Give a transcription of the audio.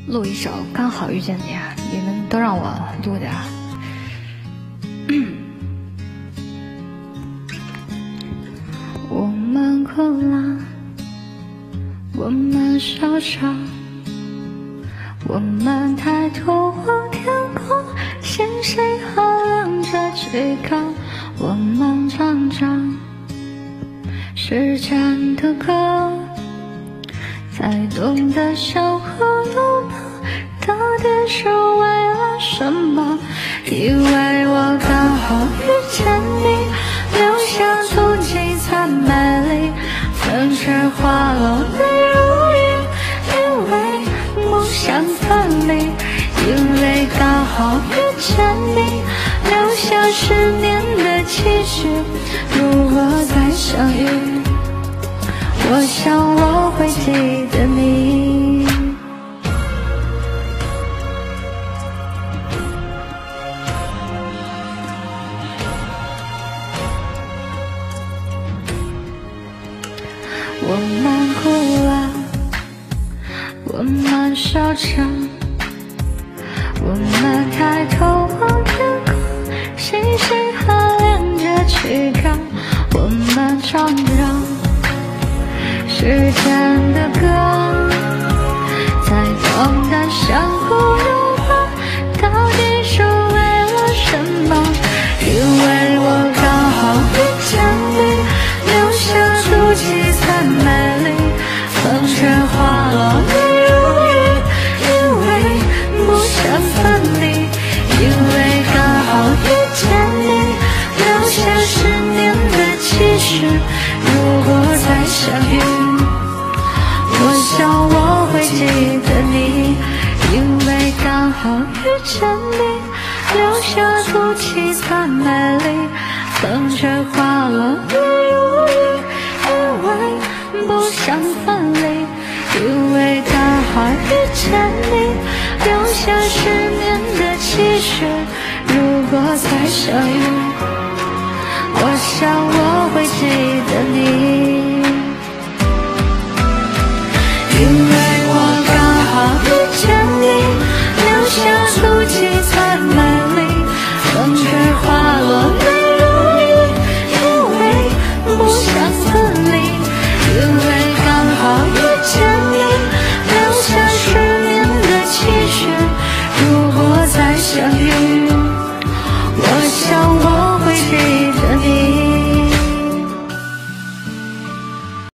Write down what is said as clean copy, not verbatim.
录一首《刚好遇见你》啊，你们都让我录的啊。我们哭了，我们笑着，我们抬头望天空，星星还亮着几个，我们唱着时间的歌，才懂得相互拥抱，到底是为了什么？以为我刚好遇见你，留下足迹才美丽，分却花落泪如雨，因为不想分离，因为刚好遇见你，留下10年的期许，如果再相遇，我想我会记得你。我们哭了，我们笑着，我们抬头望天空，星星还亮着几个，我们唱着时间的歌，才懂得相互拥抱，到底是为了什么？因为我刚好遇见你，留下足迹才美丽，风却花落泪如雨，因为不想分离，因为刚好遇见你，留下10年的期许，如果再相遇，我想我会记得你，因为刚好遇见你，留下足迹才美丽，风却花落泪如雨，因为不想分离，因为刚好遇见你，留下10年的期许，如果再相遇，我想我会记得你，因为